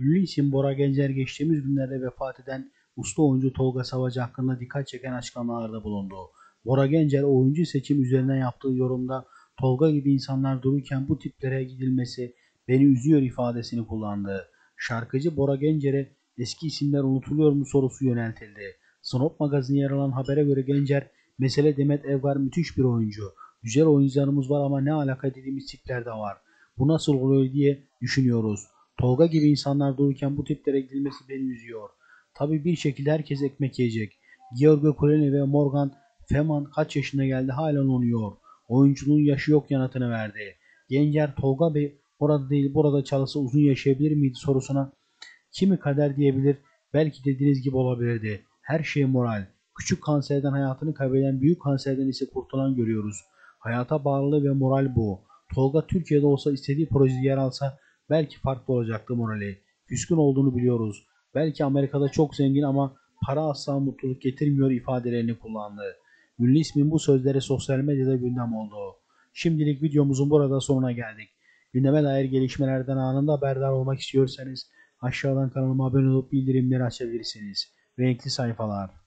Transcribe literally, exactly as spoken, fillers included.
Ünlü isim Bora Gencer geçtiğimiz günlerde vefat eden usta oyuncu Tolga Savacı hakkında dikkat çeken açıklamalarda bulundu. Bora Gencer oyuncu seçim üzerinden yaptığı yorumda Tolga gibi insanlar dururken bu tiplere gidilmesi beni üzüyor ifadesini kullandı. Şarkıcı Bora Gencer'e eski isimler unutuluyor mu sorusu yöneltildi. Snop magazine yer alan habere göre Gencer, mesele Demet Evgar müthiş bir oyuncu. Güzel oyuncularımız var ama ne alaka dediğimiz tipler de var. Bu nasıl oluyor diye düşünüyoruz. Tolga gibi insanlar dururken bu tiplere gidilmesi beni üzüyor. Tabii bir şekilde herkes ekmek yiyecek. Giorgio Colini ve Morgan Freeman kaç yaşına geldi halen oynuyor. Oyunculuğun yaşı yok yanıtını verdi. Gencer Tolga Bey orada değil burada çalışsa uzun yaşayabilir miydi sorusuna kimi kader diyebilir, belki dediğiniz gibi olabilirdi. Her şey moral. Küçük kanserden hayatını kaybeden, büyük kanserden ise kurtulan görüyoruz. Hayata bağlılığı ve moral bu. Tolga Türkiye'de olsa istediği projede yer alsa belki farklı olacaktı morali. Küskün olduğunu biliyoruz. Belki Amerika'da çok zengin ama para asla mutluluk getirmiyor ifadelerini kullandı. Ünlü ismin bu sözleri sosyal medyada gündem oldu. Şimdilik videomuzun burada sonuna geldik. Gündeme dair gelişmelerden anında haberdar olmak istiyorsanız aşağıdan kanalıma abone olup bildirimleri açabilirsiniz. Renkli sayfalar.